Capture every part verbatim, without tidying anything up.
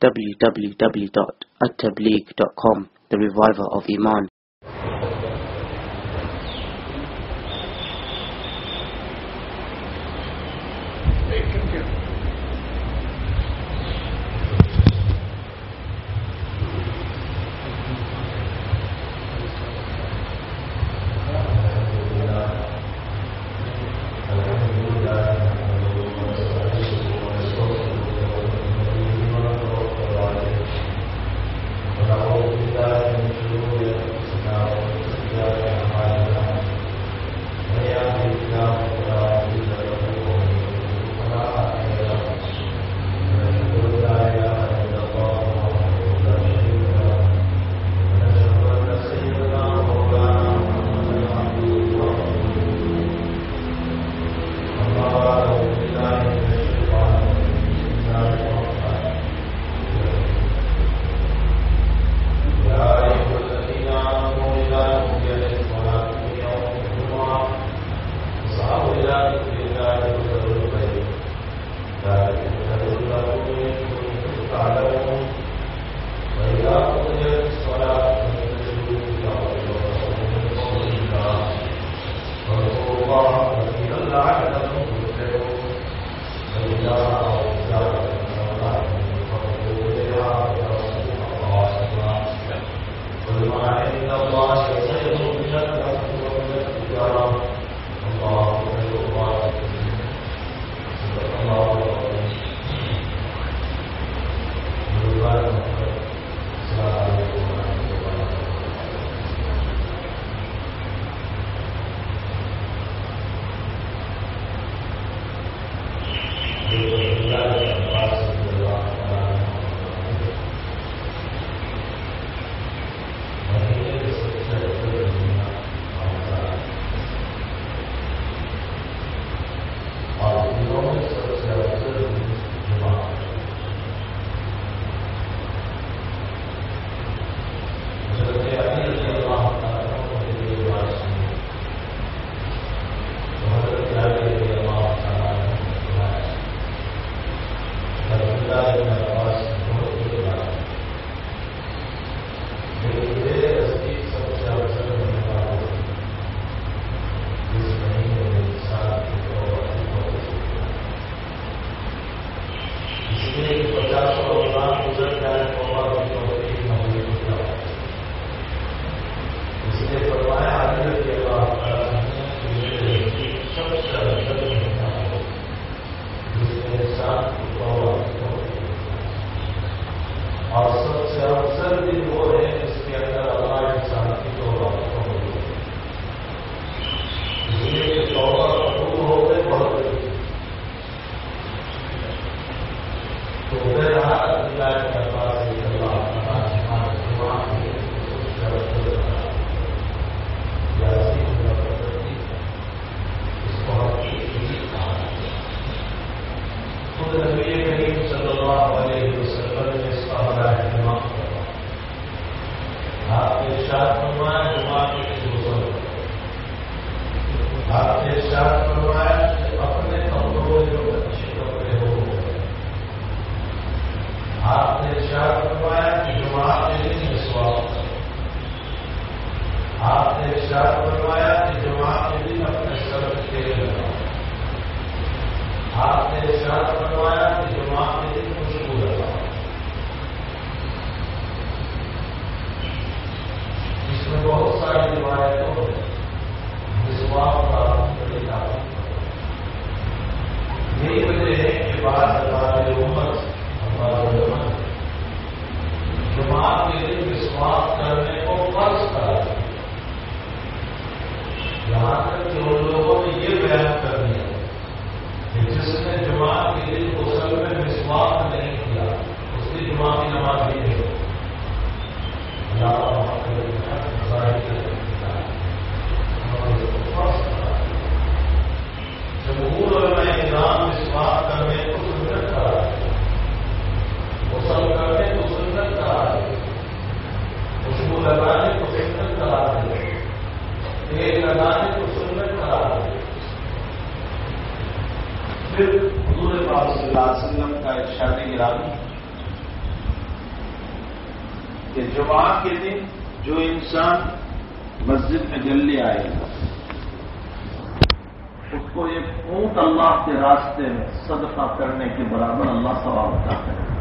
w w w dot at tabligh dot com, the reviver of Iman. کہ جمعہ کے دن جو انسان مسجد میں جلدی آئے گا اس کو ایک اونٹ اللہ کے راستے میں صدقہ کرنے کے برابر اللہ ثواب عطا کرے گا.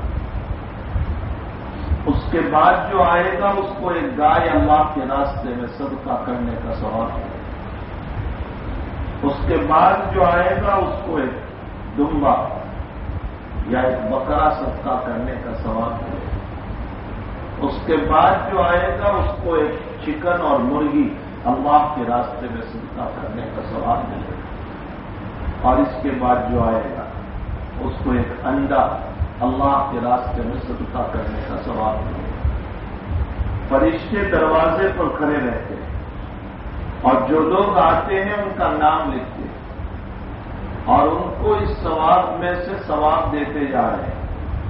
اس کے بعد جو آئے گا اس کو ایک گائے اللہ کے راستے میں صدقہ کرنے کا ثواب ملے گا. اس کے بعد جو آئے گا اس کو ایک دمبا یا ایک بکرا صدقہ کرنے کا ثواب ملے گا. اس کے بعد جو آئے گا اس کو ایک چکن اور مرغی اللہ کے راستے میں صدقہ کرنے کا ثواب ملے گا. اور اس کے بعد جو آئے گا اس کو ایک انڈا اللہ کے راستے میں صدقہ کرنے کا ثواب ملے گا. فرشتے دروازے پر کھڑے رہتے ہیں اور جو لوگ آتے ہیں ان کا نام لکھتے ہیں اور ان کو اس ثواب میں سے ثواب دیتے جا رہے ہیں.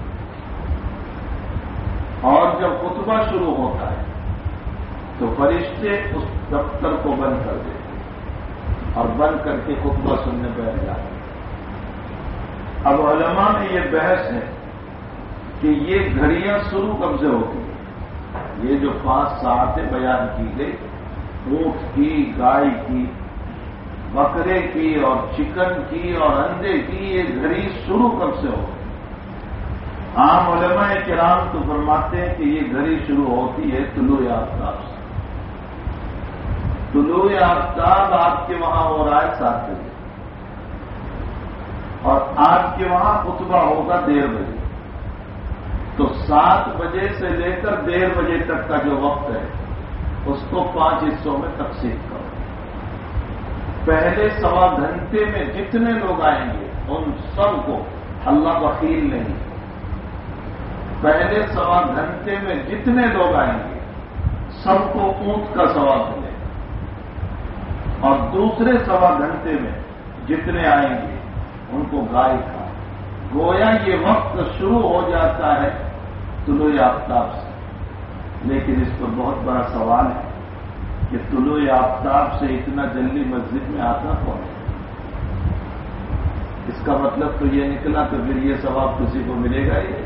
اور جب خطبہ شروع ہوتا ہے تو فرشتے اس دفتر کو بند کر دیتے ہیں اور بند کر کے خطبہ سننے بیٹھ جاتے ہیں. اب علماء میں یہ بحث ہے کہ یہ گھڑیاں شروع کب سے ہوتی ہیں. یہ جو پانچ ساعتیں بیان کی گئی اونٹ کی، گائے کی، بکرے کی اور چکن کی اور انڈے کی، یہ گھڑی شروع کب سے ہوتی ہے. عام علماء کرام تو فرماتے ہیں کہ یہ گھڑی شروع ہوتی ہے طلوع آفتاب سے. طلوع آفتاب آپ کے وہاں ہو رہا ہے سات بجے اور آپ کے وہاں خطبہ ہوگا ڈیڑھ بجے. تو سات بجے سے لے کر ڈیڑھ بجے تک کا جو وقت ہے اس کو پانچ حصوں میں تقسیم کرو. پہلے سوا گھنٹے میں جتنے لوگ آئیں گے ان سب کو اللہ بخیل نہیں. پہلے سوا گھنٹے میں جتنے لوگ آئیں گے سب کو اونٹ کا ثواب ملے گا اور دوسرے سوا گھنٹے میں جتنے آئیں گے ان کو گائے کا. گویا یہ وقت شروع ہو جاتا ہے طلوع آفتاب سے. لیکن اس پر بہت بڑا سوال ہے کہ طلوع آفتاب سے اتنا جلدی مسجد میں آتا کون ہے. اس کا مطلب تو یہ نکلا تو پھر یہ ثواب کسی کو ملے گا ہی.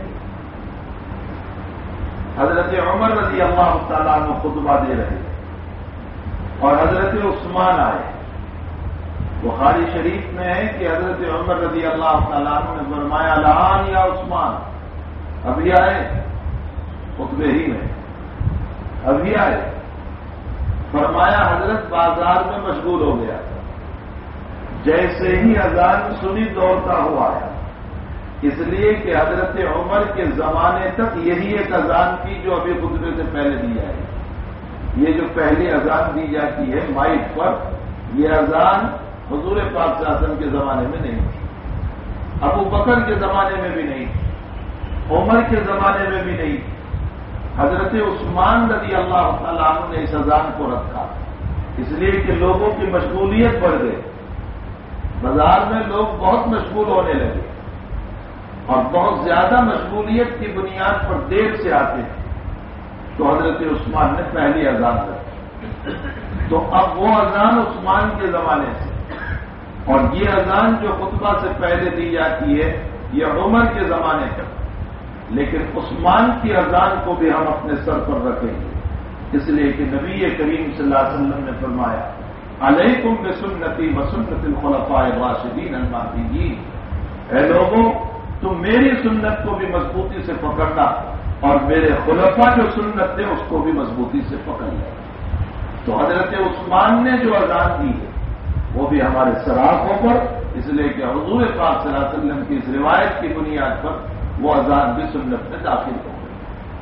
حضرت عمر رضی اللہ تعالیٰ عنہ خطبہ دے رہے اور حضرت عثمان آئے. بخاری شریف میں ہے کہ حضرت عمر رضی اللہ تعالیٰ عنہ نے فرمایا الان یا عثمان، ابھی آئے خطبے ہی میں ابھی آئے. فرمایا حضرت بازار میں مشغول ہو گیا تھا، جیسے ہی اذان سنی دوڑتا ہوا آیا. اس لیے کہ حضرت عمر کے زمانے تک یہی ایک اذان تھی جو ابھی خطبے سے پہلے دی جائے. یہ جو پہلی اذان دی جاتی ہے مائک پر، یہ اذان حضور پاک صلی اللہ علیہ وسلم کے زمانے میں نہیں تھی، ابو بکر کے زمانے میں بھی نہیں تھی، عمر کے زمانے میں بھی نہیں تھی. حضرت عثمان رضی اللہ تعالیٰ عنہ نے اس اذان کو رکھا اس لیے کہ لوگوں کی مشغولیت بڑھ گئی. بازار میں لوگ بہت مشغول ہونے لگے اور بہت زیادہ مشغولیت کی بنیاد پر دیر سے آتے ہیں. تو حضرت عثمان نے پہلی اذان رکھی. تو اب وہ اذان عثمان کے زمانے سے اور یہ اذان جو خطبہ سے پہلے دی جاتی ہے یہ عمر کے زمانے کا. لیکن عثمان کی اذان کو بھی ہم اپنے سر پر رکھیں گے اس لیے کہ نبی کریم صلی اللہ علیہ وسلم نے فرمایا علیکم بسنتی وسنت الخلفاء الراشدین المہدیین. اے لوگوں تم میری سنت کو بھی مضبوطی سے پکڑنا اور میرے خلفاء جو سنت تھے اس کو بھی مضبوطی سے پکڑ لیا. تو حضرت عثمان نے جو اذان دی ہے وہ بھی ہمارے سراغوں پر، اس لیے کہ حضور پاک صلی اللہ علیہ وسلم کی اس روایت کی بنیاد پر وہ اذان بھی سنت میں داخل ہو گئی.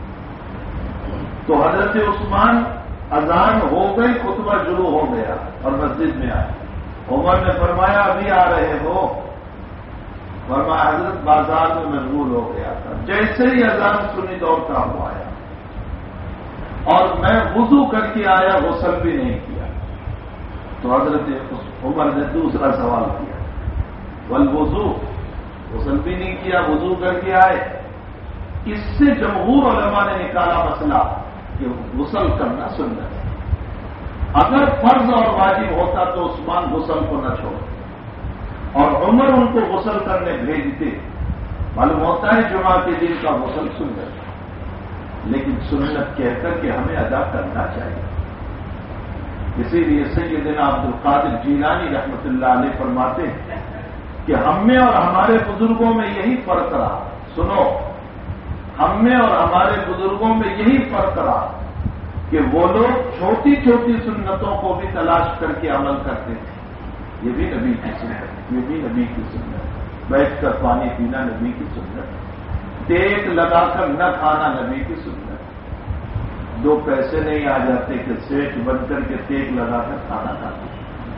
تو حضرت عثمان اذان ہو گئی، خطبہ شروع ہو گیا اور مسجد میں آئے. عمر نے فرمایا ابھی آ رہے ہو؟ فرمایا حضرت بازار میں مشغول ہو گیا تھا. جیسے ہی اذان سنی دوڑتا ہوا آیا اور میں وضو کر کے آیا، غسل بھی نہیں کیا. تو حضرت عمر نے دوسرا سوال کیا والوضو، غسل بھی نہیں کیا، وضو کر کے آئے. اس سے جمہور علماء نے نکالا مسئلہ کہ غسل کرنا سنت ہے. اگر فرض اور واجب ہوتا تو عثمان غسل کو نہ چھوڑ اور عمر ان کو غسل کرنے بھیجتے. معلوم ہوتا ہے جمعہ کے دن کا غسل سنت. لیکن سنت کہہ کر کے ہمیں ادا کرنا چاہیے. اسی لیے سیدنا عبد القادر جیلانی رحمۃ اللہ علیہ فرماتے ہیں کہ ہم میں اور ہمارے بزرگوں میں یہی فرق رہا. سنو، ہم میں اور ہمارے بزرگوں میں یہی فرق رہا کہ وہ لوگ چھوٹی چھوٹی سنتوں کو بھی تلاش کر کے عمل کرتے تھے. یہ بھی نبی کی سنت، یہ بھی نبی کی سنت. بیٹھ کر پانی پینا نبی کی سنت. ٹیک لگا کر نہ کھانا نبی کی سنت. دو پیسے نہیں آ جاتے کہ سیٹ بن کر کے ٹیک لگا کر کھانا کھاتے.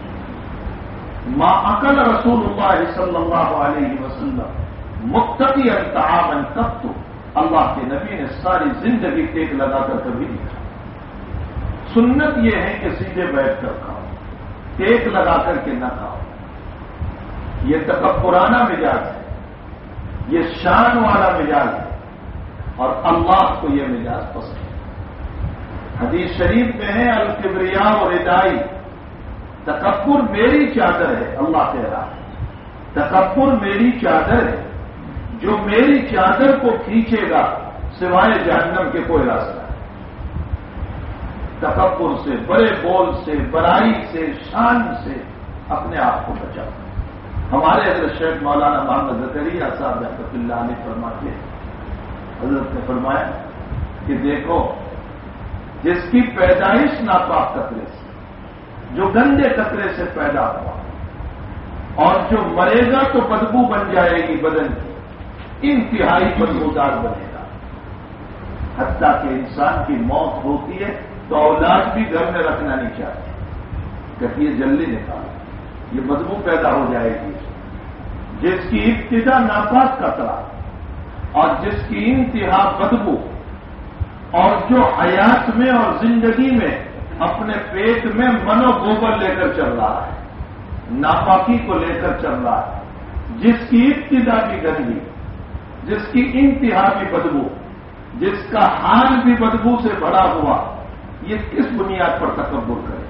ما اکل رسول اللہ صلی اللہ علیہ وسلم مقتدی طعاما قط. اللہ کے نبی نے ساری زندگی ٹیک لگا کر کبھی نہیں کھایا. سنت یہ ہے کہ سیدھے بیٹھ کر کھاؤ، ٹیک لگا کر کے نہ کھاؤ. یہ تکبرانہ مزاج ہے، یہ شان والا مزاج ہے، اور اللہ کو یہ مزاج پسند ہے. حدیث شریف میں ہے الکبریاء و ردائی. تکبر میری چادر ہے، اللہ کہہ رہا ہے. تکبر میری چادر ہے، جو میری چادر کو کھینچے گا سوائے جہنم کے کوئی راستہ نہیں. تکبر سے، بڑے بول سے، بڑائی سے، شان سے اپنے آپ کو بچاؤ. ہمارے حضرت شیخ مولانا محمد زکریا صاحب رحمۃ اللہ علیہ فرماتے ہیں، حضرت نے فرمایا کہ دیکھو، جس کی پیدائش ناپاک قطرے سے، جو گندے قطرے سے پیدا ہوا، اور جو مرے گا تو بدبو بن جائے گی بدن کی، انتہائی بدبودار بنے گا. حتیٰ کہ انسان کی موت ہوتی ہے تو اولاد بھی گھر میں رکھنا نہیں چاہتی، کہ یہ جلدی نکالا، یہ بدبو پیدا ہو جائے گی. جس کی ابتدا ناپاک قطرہ اور جس کی انتہا بدبو، اور جو حیات میں اور زندگی میں اپنے پیٹ میں منو گوبر لے کر چل رہا ہے، ناپاکی کو لے کر چل رہا ہے، جس کی ابتدا بھی گندگی، جس کی انتہا بھی بدبو، جس کا حال بھی بدبو سے بھرا ہوا، یہ کس بنیاد پر تکبر کرے؟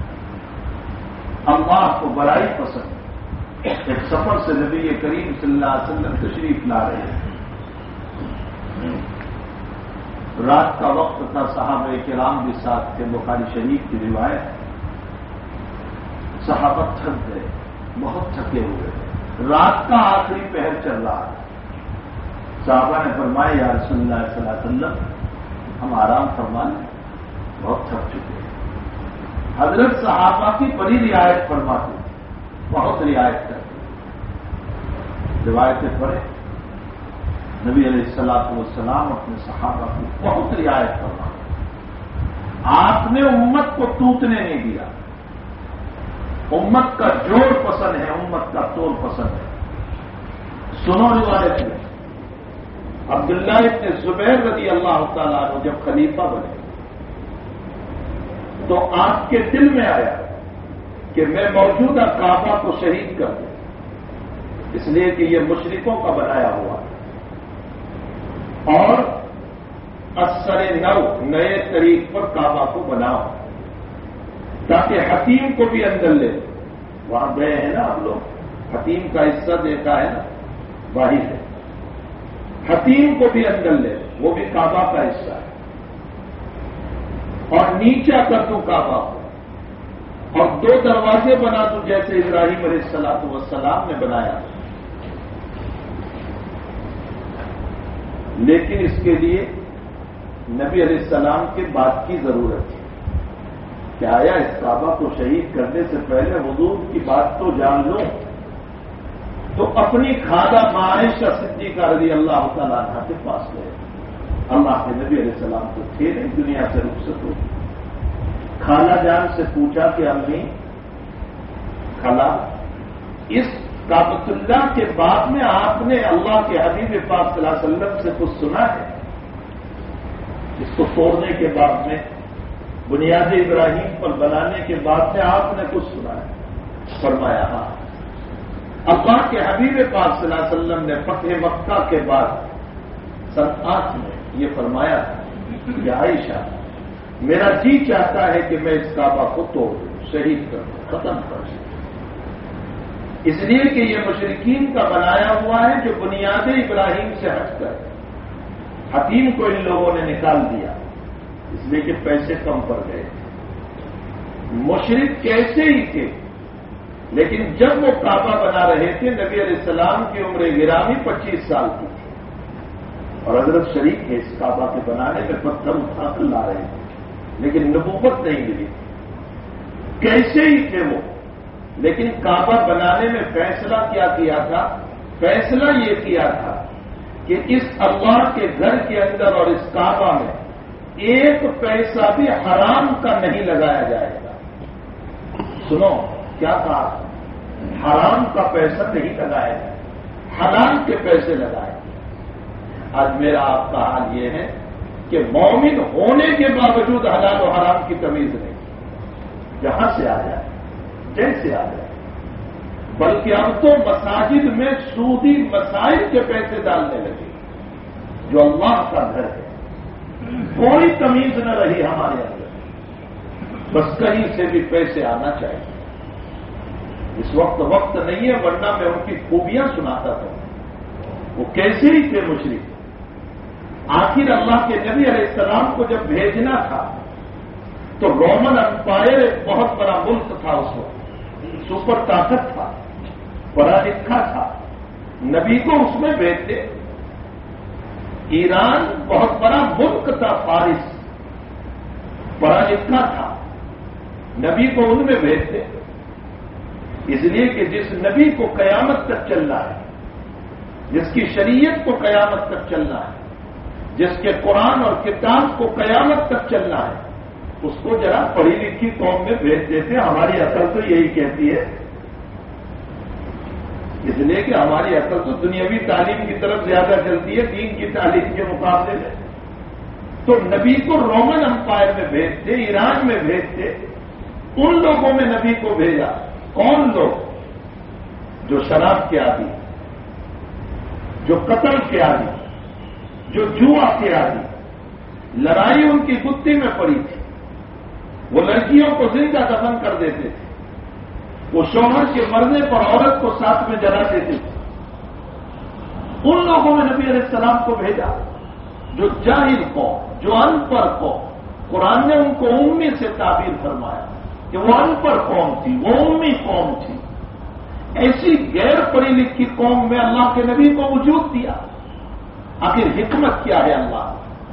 اللہ کو بڑائی پسند ہے. ایک سفر سے نبی کریم صلی اللہ علیہ وسلم تشریف لا رہے ہیں. رات کا وقت تھا، صحابہ کرام بھی ساتھ تھے. بخاری شریف کی روایت ہے. صحابہ تھک گئے، بہت تھکے ہوئے. رات کا آخری پہر چل رہا ہے. صحابہ نے فرمایا یا رسول اللہ صلی اللہ علیہ وسلم، ہم آرام فرما لیں، بہت تھک چکے ہیں. حضرت صحابہ کی بڑی رعایت فرماتے، بہت رعایت کرتے. روایتیں پڑھے، نبی علیہ الصلوۃ والسلام اپنے صحابہ کی بہت رعایت فرماتے. آپ نے امت کو ٹوٹنے نہیں دیا. امت کا جوڑ پسند ہے، امت کا توڑ پسند ہے. سنو روایت میں، عبداللہ ابن زبیر رضی اللہ تعالیٰ عنہ جب خلیفہ بنے تو آپ کے دل میں آیا کہ میں موجودہ کعبہ کو شہید کر دوں، اس لیے کہ یہ مشرکوں کا بنایا ہوا ہے، اور اثر نو نئے طریق پر کعبہ کو بناؤ تاکہ حتیم کو بھی اندر لے. وہاں گئے ہیں نا ہم لوگ، حتیم کا حصہ دیکھا ہے نا، واحد ہے. حتیم کو بھی اندر لے، وہ بھی کعبہ کا حصہ ہے. اور نیچا کر دوں کعبہ کو، اور دو دروازے بنا دوں جیسے ابراہیم علیہ الصلوۃ والسلام نے بنایا. لیکن اس کے لیے نبی علیہ السلام کے بات کی ضرورت ہے کہ آیا اس کعبہ کو شہید کرنے سے پہلے حضور کی بات تو جان لو. تو اپنی خالہ عائشہ صدیقہ رضی اللہ تعالیٰ عنہ کے پاس گئے. اللہ کے نبی علیہ السلام تو تھے نہیں دنیا سے رخصت ہو. خالہ جان سے پوچھا کہ امی خالہ، اس کعبۃ اللہ کے بعد میں آپ نے اللہ کے حبیب پاک صلی اللہ علیہ وسلم سے کچھ سنا ہے؟ اس کو توڑنے کے بعد میں، بنیاد ابراہیم پر بنانے کے بعد میں آپ نے کچھ سنا ہے؟ فرمایا ہاں. اللہ کے حبیب پاک صلی اللہ علیہ وسلم نے فتح مکہ کے بعد سن آٹھ میں یہ فرمایا کہ عائشہ، میرا جی چاہتا ہے کہ میں اس کعبہ کو توڑ دوں، شہید کر دوں، ختم کر دوں. اس لیے کہ یہ مشرکین کا بنایا ہوا ہے جو بنیاد ابراہیم سے ہٹ کر حتیم کو ان لوگوں نے نکال دیا اس لیے کہ پیسے کم پڑ گئے تھے. مشرک کیسے ہی تھے، لیکن جب وہ کعبہ بنا رہے تھے نبی علیہ السلام کی عمر گرامی پچیس سال کی تھی اور حضرت شریک تھے اس کعبہ کے بنانے میں، پتھر اٹھا کر لا رہے تھے لیکن نبوت نہیں ملی. کیسے ہی تھے وہ، لیکن کعبہ بنانے میں فیصلہ کیا کیا تھا؟ فیصلہ یہ کیا تھا کہ اس اللہ کے گھر کے اندر اور اس کعبہ میں ایک پیسہ بھی حرام کا نہیں لگایا جائے گا. سنو کیا کہا، حرام کا پیسہ نہیں لگایا جائے، حلال کے پیسے لگائے. آج میرا آپ کا حال یہ ہے کہ مومن ہونے کے باوجود حلال و حرام کی تمیز نہیں، جہاں سے آ جائے جیسے آ جائے. بلکہ اب تو مساجد میں سودی مسائل کے پیسے ڈالنے لگے جو اللہ کا گھر ہے. کوئی تمیز نہ رہی ہمارے اندر، بس کہیں سے بھی پیسے آنا چاہیے. اس وقت وقت نہیں ہے، ورنہ میں ان کی خوبیاں سناتا تھا. وہ کیسے ہی تھے مشرک. آخر اللہ کے نبی علیہ السلام کو جب بھیجنا تھا تو رومن امپائر ایک بہت بڑا ملک تھا، اس وقت سپر طاقت تھا، پڑھا لکھا تھا. نبی کو اس میں بھیجتے. ایران بہت بڑا ملک تھا، فارس پڑھا لکھا تھا، نبی کو ان میں بھیجتے. اس لیے کہ جس نبی کو قیامت تک چلنا ہے، جس کی شریعت کو قیامت تک چلنا ہے، جس کے قرآن اور کتاب کو قیامت تک چلنا ہے، اس کو ذرا پڑھی لکھی قوم میں بھیج دیتے. ہماری عقل تو یہی کہتی ہے، اس لیے کہ ہماری عقل تو دنیاوی تعلیم کی طرف زیادہ چلتی ہے دین کی تعلیم کے مقابلے میں. تو نبی کو رومن امپائر میں بھیجتے، ایران میں بھیجتے. ان لوگوں میں نبی کو بھیجا. کون لوگ؟ جو شراب کے عادی، جو قتل کے عادی، جو جوا کے عادی. لڑائی ان کی گتی میں پڑی تھی. وہ لڑکیوں کو زندہ دفن کر دیتے تھے. وہ شوہر کے مرنے پر عورت کو ساتھ میں جلا دیتے تھے. ان لوگوں میں نبی علیہ السلام کو بھیجا جو جاہل قوم، جو ان پڑھ قوم. قرآن نے ان کو امی سے تعبیر فرمایا کہ وہ ان پڑھ قوم تھی، وہ امی قوم تھی. ایسی غیر پڑھی لکھی قوم میں اللہ کے نبی کو وجود دیا. آخر حکمت کیا ہے؟ اللہ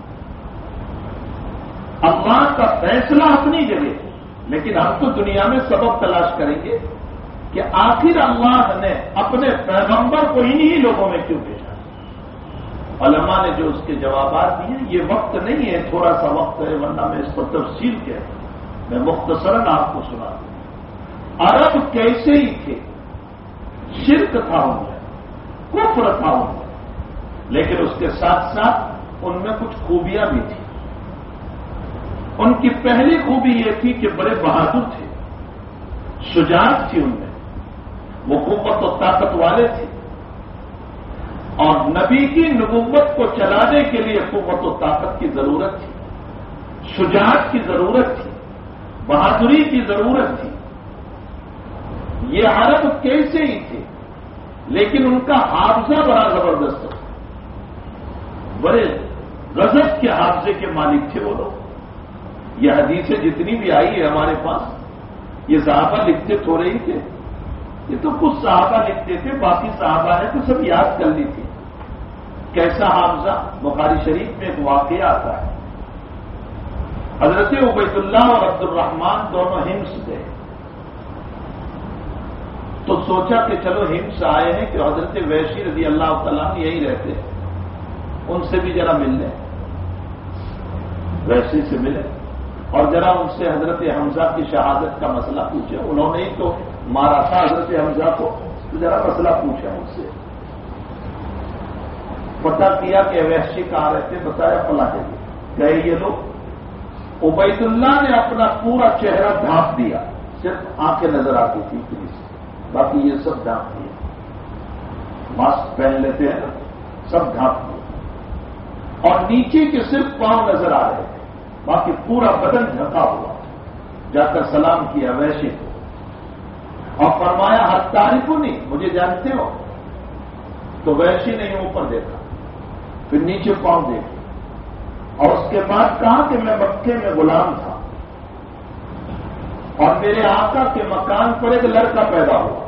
اللہ کا فیصلہ اپنی جگہ، لیکن ہم تو دنیا میں سبب تلاش کریں گے کہ آخر اللہ نے اپنے پیغمبر کو انہی لوگوں میں کیوں بھیجا. علماء نے جو اس کے جوابات دیے، یہ وقت نہیں ہے، تھوڑا سا وقت ہے، ورنہ میں اس پر تفصیل کہتا ہوں. میں مختصراً آپ کو سنا دوں. عرب کیسے ہی تھے، شرک تھا ان میں، کفر تھا ان میں، لیکن اس کے ساتھ ساتھ ان میں کچھ خوبیاں بھی تھیں. ان کی پہلی خوبی یہ تھی کہ بڑے بہادر تھے، شجاعت تھی ان میں، وہ قوت و طاقت والے تھے. اور نبی کی نبوت کو چلانے کے لیے قوت و طاقت کی ضرورت تھی، شجاعت کی ضرورت تھی، بہادری کی ضرورت تھی. یہ عرب کیسے ہی تھے، لیکن ان کا حافظہ بڑا زبردست تھا. بڑے غضب کے حافظے کے مالک تھے وہ لوگ. یہ حدیثیں جتنی بھی آئی ہے ہمارے پاس، یہ صحابہ لکھتے تھوڑے ہی تھے. یہ تو کچھ صحابہ لکھتے تھے، باقی صحابہ نے تو سب یاد کر لی تھی. کیسا حافظہ؟ بخاری شریف میں ایک واقعہ آتا ہے. حضرت عبید اللہ اور عبد الرحمان دونوں ہمس گئے تو سوچا کہ چلو ہمس آئے ہیں کہ حضرت ویشی رضی اللہ تعالیٰ یہی رہتے ہیں، ان سے بھی ذرا مل لیں. ویشی سے ملے اور ذرا ان سے حضرت حمزہ کی شہادت کا مسئلہ پوچھے. انہوں نے ہی تو مارا تھا حضرت حمزہ کو، تو ذرا مسئلہ پوچھا ان سے. پتہ کیا کہ ویشی کہاں رہتے، بتایا فلاں جگہ. گئے یہ لوگ. عبید اللہ نے اپنا پورا چہرہ ڈھانپ دیا، صرف آنکھیں نظر آتی تھی پولیس، باقی یہ سب ڈھانپ دیا. ماسک پہن لیتے ہیں نا، سب ڈھانپ دیا. اور نیچے کے صرف پاؤں نظر آ رہے تھے، باقی پورا بدن ڈھکا ہوا. جا کر سلام کیا ویشی کو اور فرمایا ہر تاریخ کو نہیں مجھے جانتے ہو؟ تو ویشی نے اوپر دیکھا، پھر نیچے پاؤں دیکھا، اس کے بعد کہا کہ میں مکے میں غلام تھا اور میرے آقا کے مکان پر ایک لڑکا پیدا ہوا،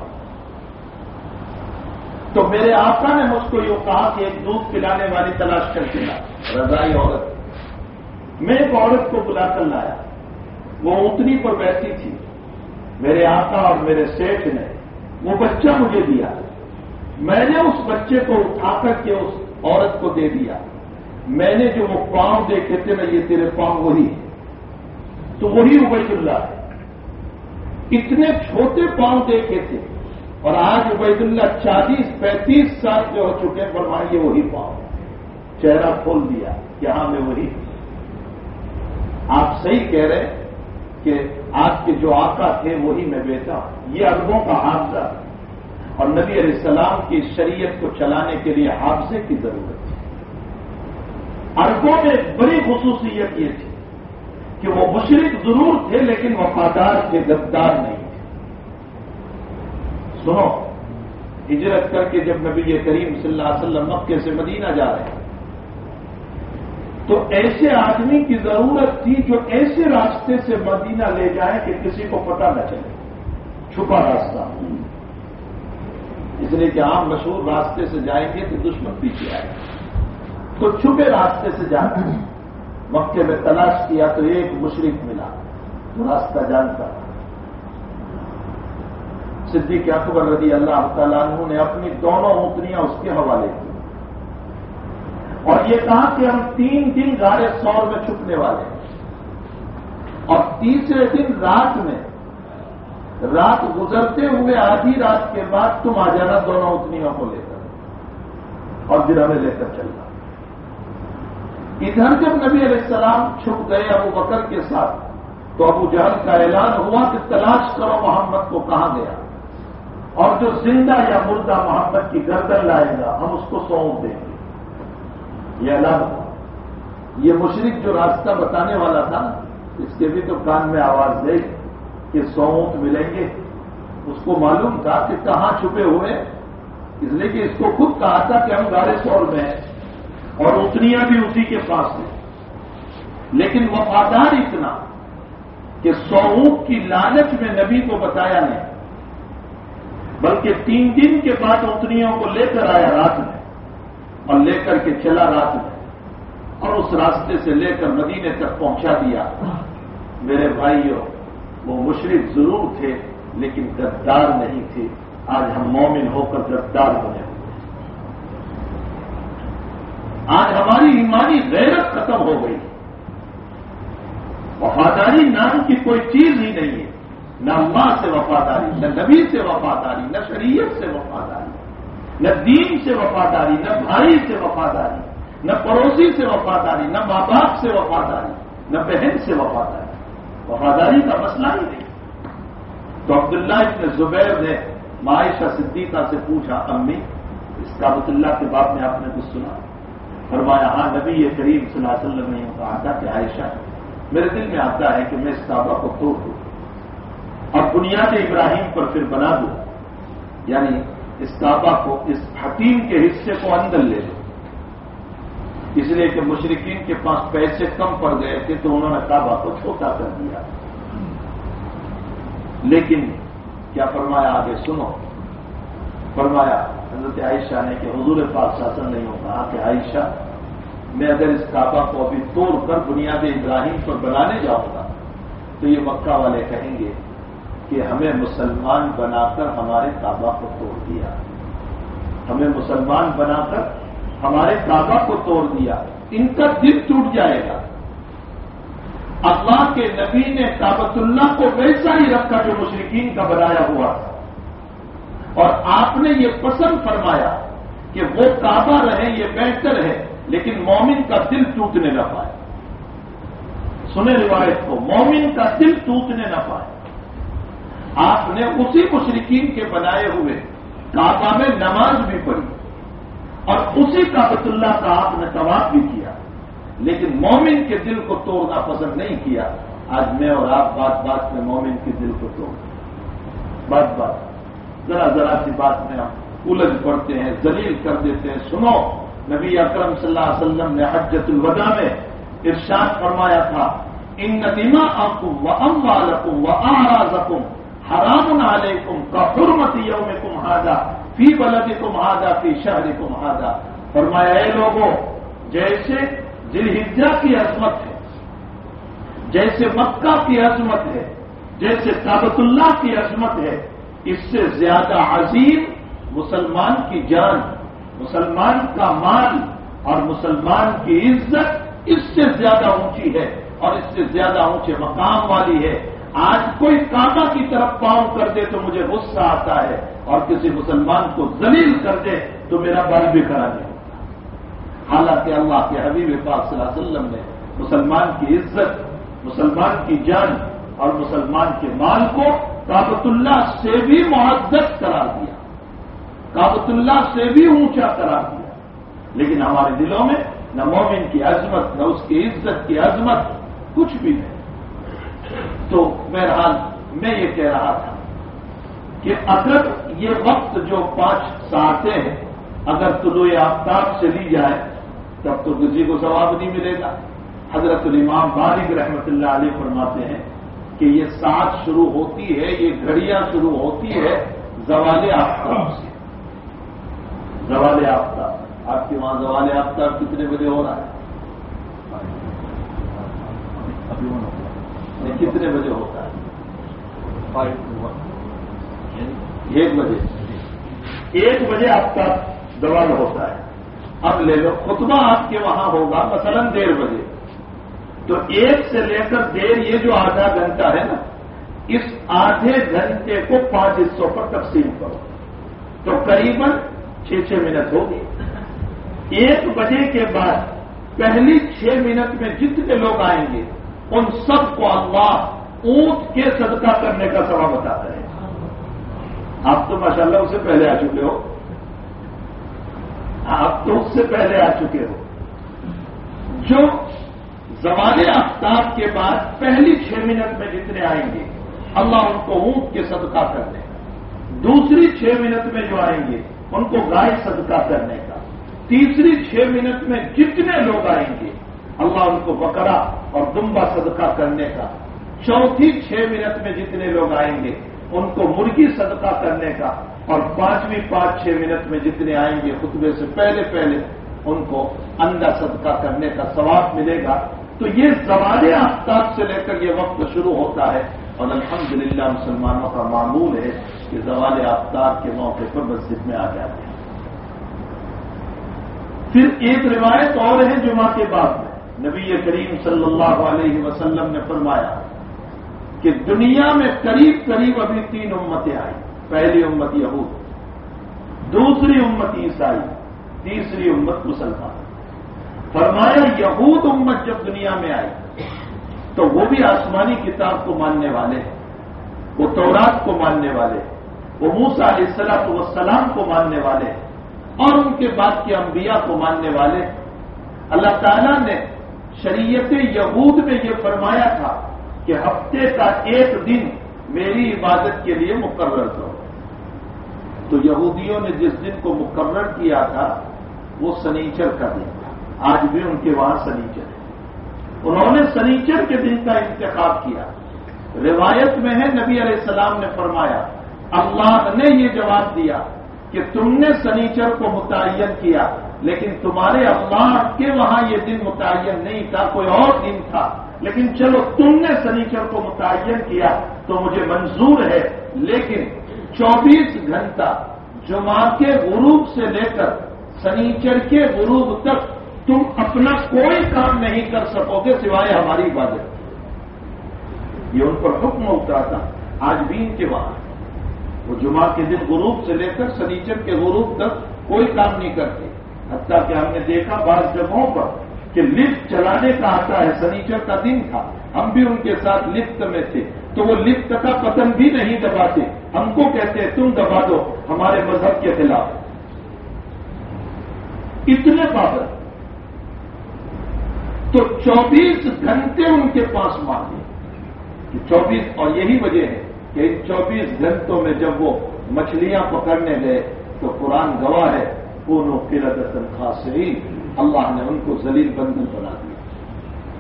تو میرے آقا نے مجھ کو یہ کہا کہ ایک دودھ پلانے والی تلاش کر کے لا، رضائی عورت۔ میں ایک عورت کو بلا کر لایا، وہ اونٹنی پر بیٹھی تھی، میرے آقا اور میرے سیٹھ نے وہ بچہ مجھے دیا، میں نے اس بچے کو اٹھا کر کے اس عورت کو دے دیا، میں نے جو وہ پاؤں دیکھے تھے نا، یہ تیرے پاؤں وہی، تو وہی عبید اللہ ہے۔ اتنے چھوٹے پاؤں دیکھے تھے اور آج عبید اللہ چالیس پینتیس سال کے ہو چکے، فرمائیے وہی پاؤں، چہرہ کھول دیا کہ ہاں میں وہی۔ آپ صحیح کہہ رہے کہ آج کے جو آقا تھے وہی میں بیٹا ہوں۔ یہ عربوں کا حافظہ، اور نبی علیہ السلام کی شریعت کو چلانے کے لیے حافظے کی ضرورت تھی۔ عربوں میں ایک بڑی خصوصیت یہ تھی کہ وہ مشرک ضرور تھے لیکن وفادار تھے، غدار نہیں تھے۔ سنو، ہجرت کر کے جب نبی کریم صلی اللہ علیہ وسلم مکے سے مدینہ جا رہے ہیں تو ایسے آدمی کی ضرورت تھی جو ایسے راستے سے مدینہ لے جائے کہ کسی کو پتہ نہ چلے، چھپا راستہ، اس لیے کہ عام مشہور راستے سے جائیں گے تو دشمن پیچھے آئے گا، تو چھپے راستے سے جاتے ہیں۔ مکے میں تلاش کیا تو ایک مشرک ملا جو راستہ جانتا تھا۔ صدیق اکبر رضی اللہ تعالیٰ عنہ نے اپنی دونوں اونٹنیاں اس کے حوالے کی اور یہ کہا کہ ہم تین دن غار ثور میں چھپنے والے ہیں، اور تیسرے دن رات میں، رات گزرتے ہوئے آدھی رات کے بعد تم آ جانا دونوں اونٹنیوں کو لے کر، اور پھر ہمیں لے کر چلنا۔ ادھر جب نبی علیہ السلام چھپ گئے ابو بکر کے ساتھ تو ابو جہل کا اعلان ہوا کہ تلاش کرو محمد کو کہاں گیا، اور جو زندہ یا مردہ محمد کی گردن لائے گا ہم اس کو سونپ دیں گے۔ یہ اعلان ہوا۔ یہ مشرک جو راستہ بتانے والا تھا اس کے بھی تو کان میں آواز گئی کہ سو اونٹ ملیں گے، اس کو معلوم تھا کہ کہاں چھپے ہوئے، اس لیے کہ اس کو خود کہا تھا کہ ہم غار ثور میں ہیں اور اونٹنیاں بھی اسی کے پاس ہیں، لیکن وفادار اتنا کہ سو اونٹ کی لالچ میں نبی کو بتایا نہیں، بلکہ تین دن کے بعد اونٹنیوں کو لے کر آیا رات میں اور لے کر کے چلا رات میں، اور اس راستے سے لے کر مدینے تک پہنچا دیا۔ میرے بھائیوں، وہ مشرک ضرور تھے لیکن غدار نہیں تھے۔ آج ہم مومن ہو کر غدار بنے ہوئے، آج ہماری ایمانی غیرت ختم ہو گئی، وفاداری نام کی کوئی چیز ہی نہیں ہے، نہ اللہ سے وفاداری، نہ نبی سے وفاداری، نہ شریعت سے وفاداری، نہ دین سے وفاداری، نہ بھائی سے وفاداری، نہ پڑوسی سے وفاداری، نہ ماں باپ سے وفاداری، نہ بہن سے وفاداری۔ وفاداری کا مسئلہ ہی نہیں۔ تو عبداللہ ابن زبیر نے عائشہ صدیقہ سے پوچھا، امی اس کعبۃ اللہ کے باب میں آپ نے کچھ سنا؟ فرمایا ہاں، نبی کریم صلی اللہ علیہ وسلم نے کہا تھا کہ عائشہ میرے دل میں آتا ہے کہ میں اس کعبہ کو توڑ دوں اور بنیاد ابراہیم پر پھر بنا دوں، یعنی اس کعبہ کو، اس حتیم کے حصے کو اندر لے لوں، اس لیے کہ مشرکین کے پاس پیسے کم پڑ گئے تھے تو انہوں نے کعبہ کو چھوٹا کر دیا۔ لیکن کیا فرمایا آگے سنو، فرمایا حضرت عائشہ نے کہ حضور پاک صلی اللہ علیہ وسلم نے کہا کہ عائشہ میں اگر اس کعبہ کو ابھی توڑ کر بنیاد ابراہیم پر بنانے جاؤں گا تو یہ مکہ والے کہیں گے کہ ہمیں مسلمان بنا کر ہمارے کعبہ کو توڑ دیا، ہمیں مسلمان بنا کر ہمارے کعبہ کو توڑ دیا، ان کا دل ٹوٹ جائے گا۔ اللہ کے نبی نے کعبۃ اللہ کو ویسا ہی رکھا جو مشرکین کا بنایا ہوا تھا، اور آپ نے یہ پسند فرمایا کہ وہ کعبہ رہے، یہ بہتر ہے، لیکن مومن کا دل ٹوٹنے نہ پائے۔ سنیں روایت کو، مومن کا دل ٹوٹنے نہ پائے۔ آپ نے اسی مشرکین کے بنائے ہوئے کعبہ میں نماز بھی پڑھی اور اسی کعبۃ اللہ کا آپ نے طواف بھی کیا، لیکن مومن کے دل کو توڑنا پسند نہیں کیا۔ آج میں اور آپ بات بات میں مومن کے دل کو توڑ، بات بات ذرا ذرا سی بات میں ہم الجھ پڑتے ہیں، ذلیل کر دیتے ہیں۔ سنو، نبی اکرم صلی اللہ علیہ وسلم نے حجۃ الوداع میں ارشاد فرمایا تھا ان دماءکم واموالکم واعراضکم حرام علیکم کحرمت یومکم ھذا فی بلدکم ھذا فی شہرکم ھذا. فرمایا اے لوگوں، جیسے ذی الحجہ کی عظمت ہے، جیسے مکہ کی عظمت ہے، جیسے کعبۃ اللہ کی عظمت ہے، اس سے زیادہ عظیم مسلمان کی جان، مسلمان کا مال اور مسلمان کی عزت اس سے زیادہ اونچی ہے اور اس سے زیادہ اونچے مقام والی ہے. آج کوئی کعبہ کی طرف پاؤں کر دے تو مجھے غصہ آتا ہے، اور کسی مسلمان کو ذلیل کر دے تو میرا بل بھی کھڑا نہیں ہوتا. حالانکہ اللہ کے حبیب پاک صلی اللہ علیہ وسلم نے مسلمان کی عزت، مسلمان کی جان اور مسلمان کے مال کو کعبۃ اللہ سے بھی معزز قرار دیا، کعبۃ اللہ سے بھی اونچا قرار دیا. لیکن ہمارے دلوں میں نہ مومن کی عظمت، نہ اس کی عزت کی عظمت، کچھ بھی نہیں. تو بہرحال میں یہ کہہ رہا تھا کہ اگر یہ وقت جو پانچ ساعتیں ہیں اگر طلوع آفتاب سے لی جائے تب تو کسی کو ثواب نہیں ملے گا. حضرت الامام مالک رحمۃ اللہ علیہ فرماتے ہیں کہ یہ ساعت شروع ہوتی ہے، یہ گھڑیاں شروع ہوتی ہے زوال آفتاب سے. زوال آفتاب، آپ کے وہاں زوال آفتاب کتنے بجے ہو رہا ہے؟ کتنے بجے ہوتا ہے؟ ایک بجے. ایک بجے آفتاب زوال ہوتا ہے. اب لے لو خطبہ آپ کے وہاں ہوگا مثلاً ڈیڑھ بجے، تو ایک سے لے کر ڈیڑھ یہ جو آدھا گھنٹہ ہے نا، اس آدھے گھنٹے کو پانچ حصوں پر تقسیم کرو تو قریباً چھ چھ منٹ ہوگی. ایک بجے کے بعد پہلی چھ منٹ میں جتنے لوگ آئیں گے ان سب کو اللہ اونٹ کے صدقہ کرنے کا ثواب بتاتا ہے. آپ تو ماشاءاللہ اس سے پہلے آ چکے ہو، آپ تو اس سے پہلے آ چکے ہو. جو زوال آفتاب کے بعد پہلی چھ منٹ میں جتنے آئیں گے اللہ ان کو اونٹ کے صدقہ کرنے کا، دوسری چھ منٹ میں جو آئیں گے ان کو گائے صدقہ کرنے کا، تیسری چھ منٹ میں جتنے لوگ آئیں گے اللہ ان کو بکرا اور دمبا صدقہ کرنے کا، چوتھی چھ منٹ میں جتنے لوگ آئیں گے ان کو مرغی صدقہ کرنے کا، اور پانچویں پانچ چھ منٹ میں جتنے آئیں گے خطبے سے پہلے پہلے ان کو انڈا صدقہ کرنے کا ثواب ملے گا. تو یہ زوال آفتاب سے لے کر یہ وقت شروع ہوتا ہے، اور الحمدللہ مسلمانوں کا معمول ہے کہ زوال آفتاب کے موقع پر مسجد میں آ جاتے ہیں. پھر ایک روایت اور ہے جمعہ کے بعد میں نبی کریم صلی اللہ علیہ وسلم نے فرمایا کہ دنیا میں قریب قریب ابھی تین امتیں آئی. پہلی امت یہود، دوسری امت عیسائی، تیسری امت مسلمان. فرمایا یہود امت جب دنیا میں آئی تو وہ بھی آسمانی کتاب کو ماننے والے ہیں، وہ تورات کو ماننے والے ہیں، وہ موسیٰ علیہ الصلوۃ والسلام کو ماننے والے ہیں، اور ان کے بعد کے انبیاء کو ماننے والے. اللہ تعالیٰ نے شریعت یہود میں یہ فرمایا تھا کہ ہفتے کا ایک دن میری عبادت کے لیے مقرر کرو. تو یہودیوں نے جس دن کو مقرر کیا تھا وہ سنیچر کا دن تھا. آج بھی ان کے وہاں سنیچر ہے. انہوں نے سنیچر کے دن کا انتخاب کیا. روایت میں ہے نبی علیہ السلام نے فرمایا اللہ نے یہ جواب دیا کہ تم نے سنیچر کو متعین کیا، لیکن تمہارے اللہ کے وہاں یہ دن متعین نہیں تھا، کوئی اور دن تھا، لیکن چلو تم نے سنیچر کو متعین کیا تو مجھے منظور ہے، لیکن چوبیس گھنٹہ جمعہ کے غروب سے لے کر سنیچر کے غروب تک تم اپنا کوئی کام نہیں کر سکو گے سوائے ہماری عبادت. یہ ان پر حکم اترا تھا. آج بھی ان کے وہاں وہ جمعہ کے دن غروب سے لے کر سنیچر کے غروب تک کوئی کام نہیں کرتے. حتیٰ کہ ہم نے دیکھا بعض جگہوں پر کہ لفٹ چلانے کا آتا ہے، سنیچر کا دن تھا، ہم بھی ان کے ساتھ لفٹ میں تھے، تو وہ لفٹ کا بٹن بھی نہیں دباتے، ہم کو کہتے ہیں تم دبا دو، ہمارے مذہب کے خلاف. اتنے پابند. تو چوبیس گھنٹے ان کے پاس مانگے کہ چوبیس، اور یہی وجہ ہے کہ ان چوبیس گھنٹوں میں جب وہ مچھلیاں پکڑنے گئے تو قرآن گواہ ہے کونوا قردۃ خاسئین، اللہ نے ان کو ذلیل بندر بنا دیا.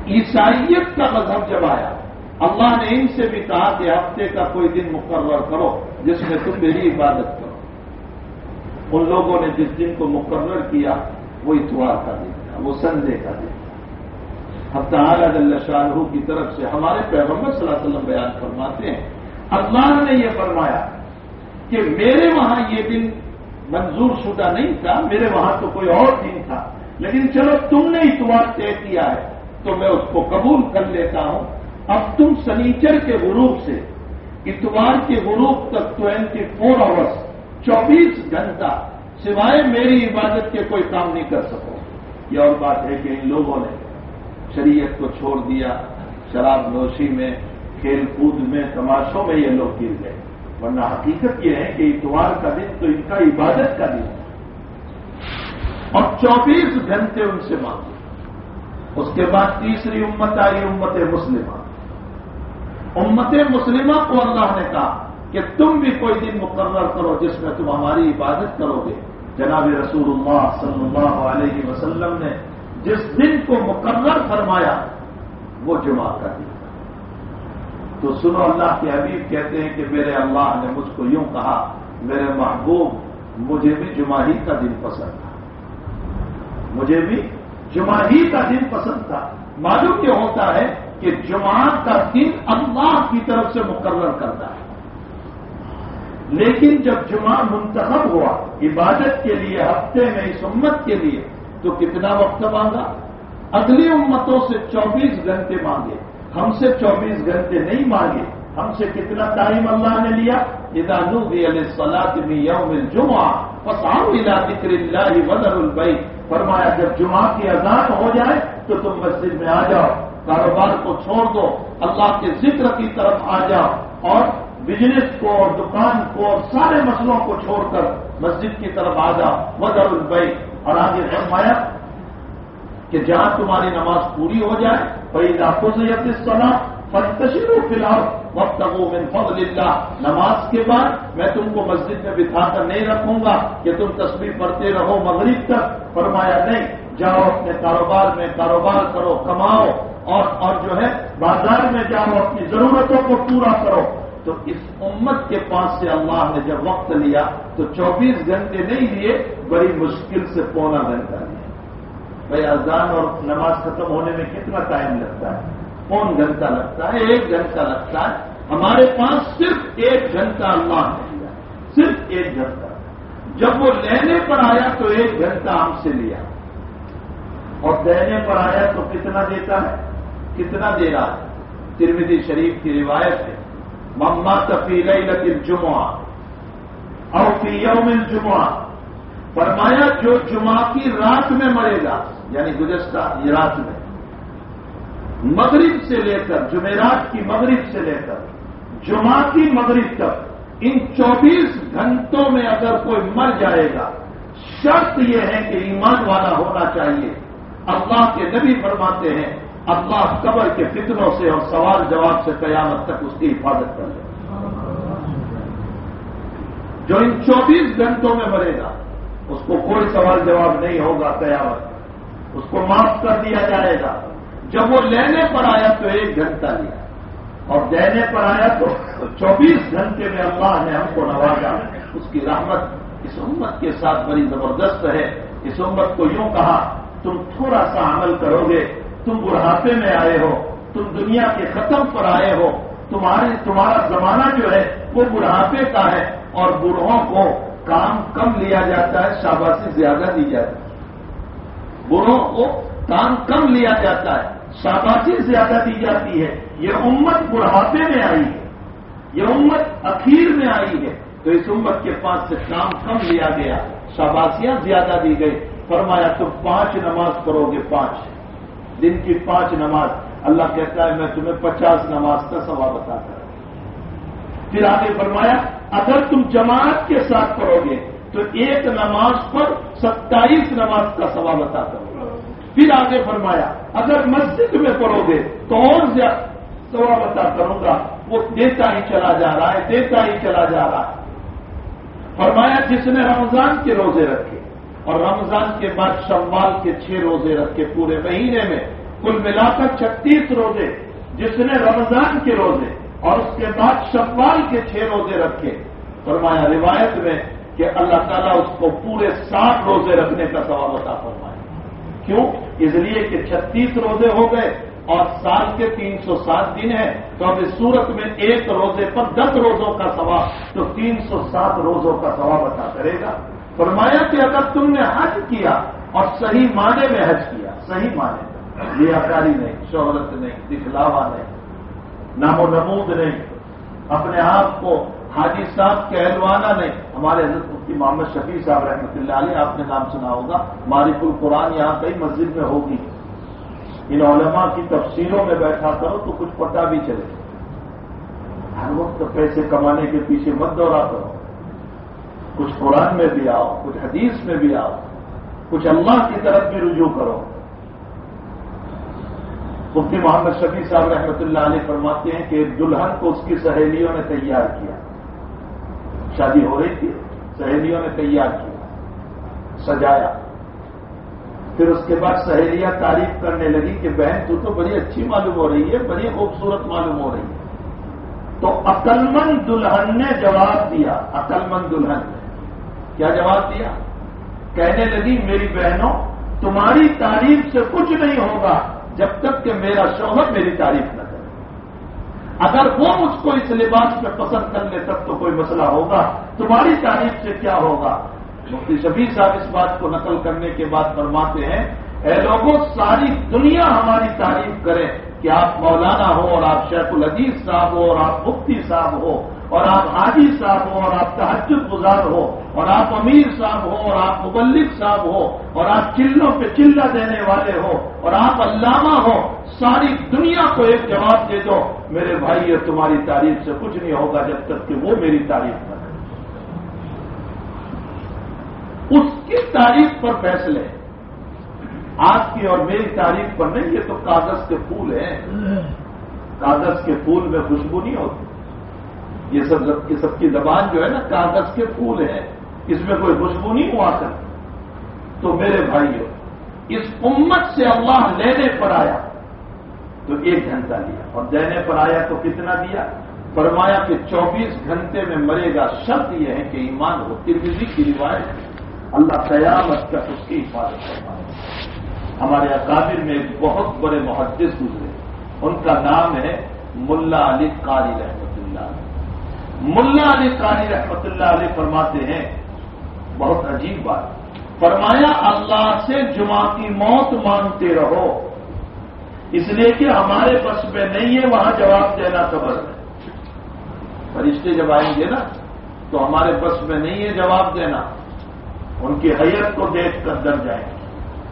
عیسائیت کا مذہب جب آیا، اللہ نے ان سے بھی کہا کہ ہفتے کا کوئی دن مقرر کرو جس میں تم میری عبادت کرو۔ ان لوگوں نے جس دن کو مقرر کیا وہ اتوار کا دن تھا، وہ سنڈے کا دن تھا۔ اب تعالیٰ جل شانہ کی طرف سے ہمارے پیغمبر صلی اللہ علیہ وسلم بیان فرماتے ہیں، اللہ نے یہ فرمایا کہ میرے وہاں یہ دن منظور شدہ نہیں تھا، میرے وہاں تو کوئی اور دن تھا، لیکن چلو تم نے اتوار طے کیا ہے تو میں اس کو قبول کر لیتا ہوں۔ اب تم سنیچر کے غروب سے اتوار کے غروب تک ٹوینٹی فور آورس چوبیس گھنٹہ سوائے میری عبادت کے کوئی کام نہیں کر سکو۔ یہ اور بات ہے کہ ان لوگوں نے شریعت کو چھوڑ دیا، شراب نوشی میں، کھیل کود میں، تماشوں میں یہ لوگ گر گئے، ورنہ حقیقت یہ ہے کہ اتوار کا دن تو ان کا عبادت کا دن ہے اور چوبیس گھنٹے ان سے مانگے۔ اس کے بعد تیسری امت آئی، امت مسلمہ۔ امت مسلمہ کو اللہ نے کہا کہ تم بھی کوئی دن مقرر کرو جس میں تم ہماری عبادت کرو گے۔ جناب رسول اللہ صلی اللہ علیہ وسلم نے جس دن کو مقرر فرمایا وہ جمعہ کا دن تھا۔ تو سنو، اللہ کے حبیب کہتے ہیں کہ میرے اللہ نے مجھ کو یوں کہا، میرے محبوب مجھے بھی جمعہ ہی کا دن پسند تھا، مجھے بھی جمعہ ہی کا دن پسند تھا۔ معلوم یہ ہوتا ہے کہ جمعہ کا دن اللہ کی طرف سے مقرر کرتا ہے، لیکن جب جمعہ منتخب ہوا عبادت کے لیے ہفتے میں اس امت کے لیے تو کتنا وقت مانگا؟ اگلی امتوں سے چوبیس گھنٹے مانگے، ہم سے چوبیس گھنٹے نہیں مانگے۔ ہم سے کتنا ٹائم اللہ نے لیا؟ اذا نودی للصلاۃ من یوم الجمعہ فاسعوا الی ذکر اللہ وذروا البیع، فرمایا جب جمعہ کی اذان ہو جائے تو تم مسجد میں آ جاؤ، کاروبار کو چھوڑ دو، اللہ کے ذکر کی طرف آ جاؤ اور بزنس کو اور دکان کو اور سارے مسئلوں کو چھوڑ کر مسجد کی طرف آ جاؤ، وذروا البیع۔ اور آگے فرمایا کہ جہاں تمہاری نماز پوری ہو جائے فإذا قضيت الصلاة فانتشروا في الأرض وابتغوا من فضل اللہ، نماز کے بعد میں تم کو مسجد میں بٹھا کر نہیں رکھوں گا کہ تم تسبیح پڑھتے رہو مغرب تک، فرمایا نہیں، جاؤ اپنے کاروبار میں کاروبار کرو، کماؤ اور اور جو ہے بازار میں جاؤ، اپنی ضرورتوں کو پورا کرو۔ تو اس امت کے پاس سے اللہ نے جب وقت لیا تو چوبیس گھنٹے نہیں لیے، بڑی مشکل سے پونا گھنٹہ لیا۔ بھائی اذان اور نماز ختم ہونے میں کتنا ٹائم لگتا ہے؟ پون گھنٹہ لگتا ہے، ایک گھنٹہ لگتا ہے۔ ہمارے پاس صرف ایک گھنٹہ اللہ نے لیا، صرف ایک گھنٹہ۔ جب وہ لینے پر آیا تو ایک گھنٹہ ہم سے لیا اور دینے پر آیا تو کتنا دیتا ہے؟ کتنا دے رہا ہے؟ ترمذی شریف کی روایت ہے، من مات فی لیلۃ الجمعہ او فی یوم الجمعہ، فرمایا جو جمعہ کی رات میں مرے گا، یعنی گزشتہ یہ رات میں، مغرب سے لے کر جمعرات کی مغرب سے لے کر جمعہ کی مغرب تک، ان چوبیس گھنٹوں میں اگر کوئی مر جائے گا، شرط یہ ہے کہ ایمان والا ہونا چاہیے۔ اللہ کے نبی فرماتے ہیں اللہ قبر کے فتنوں سے اور سوال جواب سے قیامت تک اس کی حفاظت کر لے۔ جو ان چوبیس گھنٹوں میں مرے گا اس کو کوئی سوال جواب نہیں ہوگا قیامت، اس کو معاف کر دیا جائے گا۔ جب وہ لینے پر آیا تو ایک گھنٹہ لیا اور دینے پر آیا تو چوبیس گھنٹے میں اللہ نے ہم کو نوازا۔ اس کی رحمت اس امت کے ساتھ بڑی زبردست ہے۔ اس امت کو یوں کہا تم تھوڑا سا عمل کرو گے، تم بڑھاپے میں آئے ہو، تم دنیا کے ختم پر آئے ہو، تمہارے تمہارا زمانہ جو ہے وہ بڑھاپے کا ہے اور بوڑھوں کو کام کم لیا جاتا ہے، شاباشی زیادہ دی جاتی ہے۔ بوڑھوں کو کام کم لیا جاتا ہے، شاباشی زیادہ دی جاتی ہے۔ یہ امت بڑھاپے میں آئی ہے، یہ امت اخیر میں آئی ہے، تو اس امت کے پاس سے کام کم لیا گیا، شاباشیاں زیادہ دی گئی۔ فرمایا تم پانچ نماز کرو گے، پانچ دن کی پانچ نماز، اللہ کہتا ہے میں تمہیں پچاس نماز کا ثواب عطا کروں۔ پھر آگے فرمایا اگر تم جماعت کے ساتھ پڑھو گے تو ایک نماز پر ستائیس نماز کا ثواب عطا کروں گا۔ پھر آگے فرمایا اگر مسجد میں پڑھو گے تو اور زیادہ ثواب عطا کروں گا۔ وہ دیتا ہی چلا جا رہا ہے، دیتا ہی چلا جا رہا ہے۔ فرمایا جس نے رمضان کے روزے رکھے اور رمضان کے بعد شوال کے چھ روزے رکھے پورے مہینے میں، کل ملا کر چھتیس روزے، جس نے رمضان کے روزے اور اس کے بعد شوال کے چھ روزے رکھے، فرمایا روایت میں کہ اللہ تعالیٰ اس کو پورے ساٹھ روزے رکھنے کا ثواب عطا فرمائے۔ کیوں؟ اس لیے کہ چھتیس روزے ہو گئے اور سال کے تین سو سات دن ہیں، تو اب اس صورت میں ایک روزے پر دس روزوں کا ثواب، تو تین سو سات روزوں کا ثواب عطا کرے گا۔ فرمایا کہ اگر تم نے حج کیا اور صحیح معنی میں حج کیا، صحیح معنی میں، ریاکاری نہیں، شہرت نہیں، دکھلاوا نہیں، نام و نمود نہیں، اپنے آپ کو حاجی صاحب کہلوانا نہیں۔ ہمارے حضرت مفتی محمد شفیع صاحب رحمۃ اللہ علیہ، آپ نے نام سنا ہوگا، معرف القرآن یہاں کئی مسجد میں ہوگی، ان علماء کی تفسیروں میں بیٹھا کرو تو کچھ پتہ بھی چلے۔ ہر وقت پیسے کمانے کے پیچھے مت دوڑا کرو، کچھ قرآن میں بھی آؤ، کچھ حدیث میں بھی آؤ، کچھ اللہ کی طرف بھی رجوع کرو۔ مفتی محمد شفیع صاحب رحمۃ اللہ علیہ فرماتے ہیں کہ ایک دلہن کو اس کی سہیلیوں نے تیار کیا، شادی ہو رہی تھی، سہیلیوں نے تیار کیا، سجایا، پھر اس کے بعد سہیلیاں تعریف کرنے لگی کہ بہن تو تو بڑی اچھی معلوم ہو رہی ہے، بڑی خوبصورت معلوم ہو رہی ہے۔ تو عقل مند دلہن نے جواب دیا، عقل مند دلہن نے کیا جواب دیا؟ کہنے لگی میری بہنوں، تمہاری تعریف سے کچھ نہیں ہوگا جب تک کہ میرا شوہر میری تعریف نہ کرے۔ اگر وہ مجھ کو اس لباس میں پسند کر لے تب تو کوئی مسئلہ ہوگا، تمہاری تعریف سے کیا ہوگا؟ مفتی شفیع صاحب اس بات کو نقل کرنے کے بعد فرماتے ہیں، اے لوگوں، ساری دنیا ہماری تعریف کرے کہ آپ مولانا ہو اور آپ شیخ الحدیث صاحب ہو اور آپ مفتی صاحب ہو اور آپ حاجی صاحب ہو اور آپ تہجد گزار ہو اور آپ امیر صاحب ہو اور آپ مبلغ صاحب ہو اور آپ چلوں پہ چلہ دینے والے ہو اور آپ علامہ ہو، ساری دنیا کو ایک جواب دے دو، میرے بھائی یہ تمہاری تعریف سے کچھ نہیں ہوگا جب تک کہ وہ میری تعریف نہ کرے۔ اس کی تعریف پر فیصلے، آپ کی اور میری تعریف پر نہیں۔ یہ تو کاغذ کے پھول ہیں، کاغذ کے پھول میں خوشبو نہیں ہوتی، یہ سب یہ سب کی زبان جو ہے نا کاغذ کے پھول ہیں، اس میں کوئی خوشبو نہیں ہوا کرتی۔ تو میرے بھائیوں، اس امت سے اللہ لینے پر آیا تو ایک گھنٹہ لیا اور دینے پر آیا تو کتنا دیا؟ فرمایا کہ چوبیس گھنٹے میں مرے گا، شرط یہ ہے کہ ایمان ہو۔ ترمذی کی روایت ہے، اللہ قیامت تک اس کی حفاظت فرمائے۔ ہمارے اکابر میں ایک بہت بڑے محدث گزرے، ان کا نام ہے ملا علی قاری رحمۃ اللہ علیہ۔ ملا علی قاری رحمۃ اللہ علیہ فرماتے ہیں بہت عجیب بات، فرمایا اللہ سے جمعہ کی موت مانگتے رہو، اس لیے کہ ہمارے بس میں نہیں ہے وہاں جواب دینا قبر میں۔ فرشتے جب آئیں گے نا تو ہمارے بس میں نہیں ہے جواب دینا، ان کی حیت کو دیکھ کر ڈر جائیں گے۔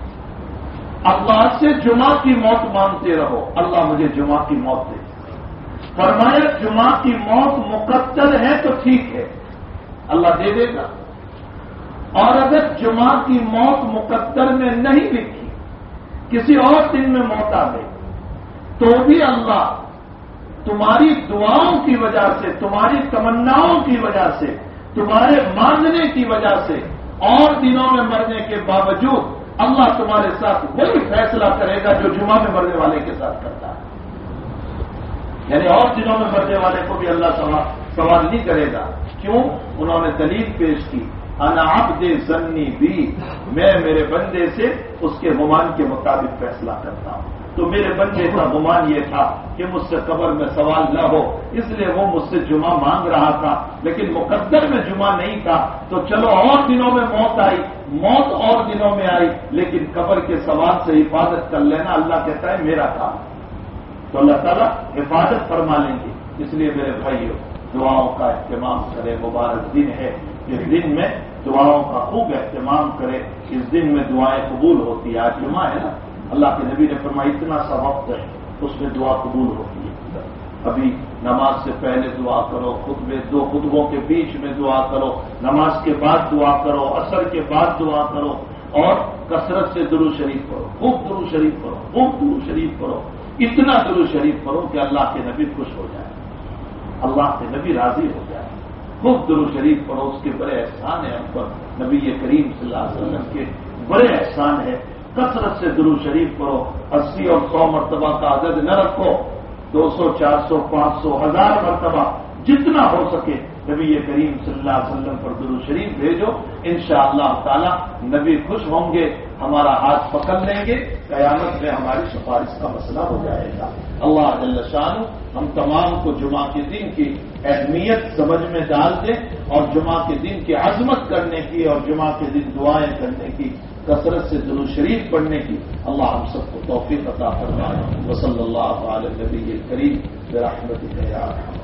اللہ سے جمعہ کی موت مانگتے رہو، اللہ مجھے جمعہ کی موت دے۔ فرمایا جمعہ کی موت مقدر ہے تو ٹھیک ہے، اللہ دے دے گا، اور اگر جمعہ کی موت مقدر میں نہیں لکھی، کسی اور دن میں موت آ گئی، تو بھی اللہ تمہاری دعاؤں کی وجہ سے، تمہاری تمناؤں کی وجہ سے، تمہارے مانگنے کی وجہ سے اور دنوں میں مرنے کے باوجود اللہ تمہارے ساتھ وہی فیصلہ کرے گا جو جمعہ میں مرنے والے کے ساتھ کرتا ہے۔ یعنی اور دنوں میں مرنے والے کو بھی اللہ سوال نہیں کرے گا۔ کیوں؟ انہوں نے دلیل پیش کی، انا عبد ظنی بی، میں میرے بندے سے اس کے گمان کے مطابق فیصلہ کرتا ہوں۔ تو میرے بندے کا گمان یہ تھا کہ مجھ سے قبر میں سوال نہ ہو، اس لیے وہ مجھ سے جمعہ مانگ رہا تھا، لیکن مقدر میں جمعہ نہیں تھا، تو چلو اور دنوں میں موت آئی، موت اور دنوں میں آئی، لیکن قبر کے سوال سے حفاظت کر لینا اللہ کہتا ہے میرا کام، تو اللہ تعالیٰ حفاظت فرما لیں گے۔ اس لیے میرے بھائیوں، دعاؤں کا اہتمام کرے، مبارک دن ہے، اس دن میں دعاؤں کا خوب اہتمام کرے، اس دن میں دعائیں قبول ہوتی ہے۔ آج جمعہ ہے نا، اللہ کے نبی نے فرمایا اتنا سا وقت ہے اس میں دعا قبول ہوتی ہے۔ ابھی نماز سے پہلے دعا کرو، خطبے دو خطبوں کے بیچ میں دعا کرو، نماز کے بعد دعا کرو، عصر کے بعد دعا کرو، اور کثرت سے درود شریف پڑھو، خوب درود شریف پڑھو، خوب درود شریف پڑھو، اتنا درود شریف پڑھو کہ اللہ کے نبی خوش ہو جائے، اللہ کے نبی راضی ہو جائے۔ خوب درود شریف پڑھو، اس کے بڑے احسان ہیں ہم پر، نبی کریم صلی اللہ علیہ وسلم کے بڑے احسان ہے کثرت سے درود شریف پڑھو، اسی اور سو مرتبہ کا عدد نہ رکھو، دو سو چار سو پانچ سو ہزار مرتبہ جتنا ہو سکے نبی کریم صلی اللہ علیہ وسلم پر درود شریف بھیجو، انشاءاللہ تعالی نبی خوش ہوں گے، ہمارا ہاتھ پکڑ لیں گے، قیامت میں ہماری سفارش کا مسئلہ ہو جائے گا۔ اللہ جل شانہ ہم تمام کو جمعہ کے دن کی اہمیت سمجھ میں ڈال دیں اور جمعہ کے دن کی عظمت کرنے کی اور جمعہ کے دن دعائیں کرنے کی، کثرت سے درود شریف پڑھنے کی اللہ ہم سب کو توفیق عطا فرمائے۔ وصلی اللہ علی النبی الکریم برحمتہ یا ارحم